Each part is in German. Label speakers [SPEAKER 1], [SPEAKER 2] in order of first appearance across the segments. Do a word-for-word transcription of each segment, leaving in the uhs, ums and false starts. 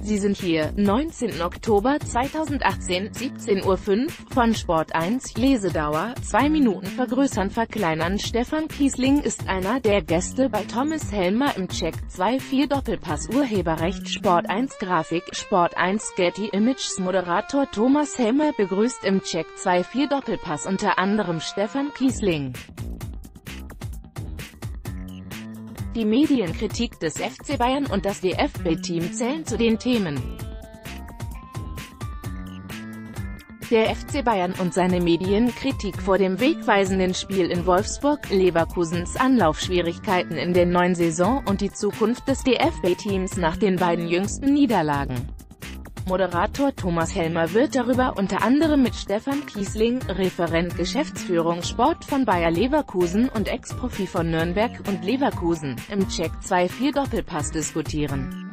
[SPEAKER 1] Sie sind hier, neunzehnten Oktober zweitausendachtzehn, siebzehn Uhr fünf, von Sport eins, Lesedauer, zwei Minuten vergrößern verkleinern. Stefan Kiesling ist einer der Gäste bei Thomas Helmer im Check vierundzwanzig Doppelpass. Urheberrecht Sport eins Grafik Sport eins Getty Images. Moderator Thomas Helmer begrüßt im Check vierundzwanzig Doppelpass unter anderem Stefan Kiesling. Die Medienkritik des F C Bayern und das D F B-Team zählen zu den Themen. Der F C Bayern und seine Medienkritik vor dem wegweisenden Spiel in Wolfsburg, Leverkusens Anlaufschwierigkeiten in der neuen Saison und die Zukunft des D F B-Teams nach den beiden jüngsten Niederlagen. Moderator Thomas Helmer wird darüber unter anderem mit Stefan Kiesling, Referent Geschäftsführung Sport von Bayer Leverkusen und Ex-Profi von Nürnberg und Leverkusen, im Check vierundzwanzig Doppelpass diskutieren.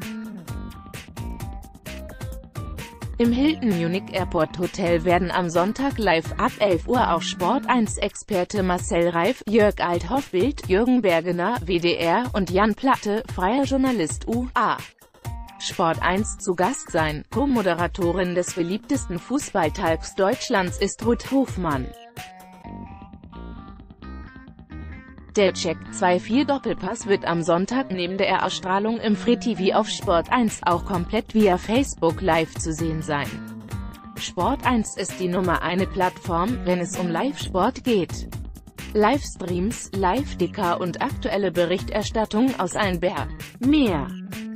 [SPEAKER 1] Im Hilton Munich Airport Hotel werden am Sonntag live ab elf Uhr auf Sport eins Experte Marcel Reif, Jörg Althoff Bild, Jürgen Bergener W D R und Jan Platte, freier Journalist U A Sport eins zu Gast sein. Co-Moderatorin des beliebtesten Fußballtalks Deutschlands ist Ruth Hofmann. Der Check vierundzwanzig Doppelpass wird am Sonntag neben der Ausstrahlung im Free T V auf Sport eins auch komplett via Facebook Live zu sehen sein. Sport eins ist die Nummer eine Plattform, wenn es um Live-Sport geht. Livestreams, Live-Ticker und aktuelle Berichterstattung aus allen Bär. Mehr.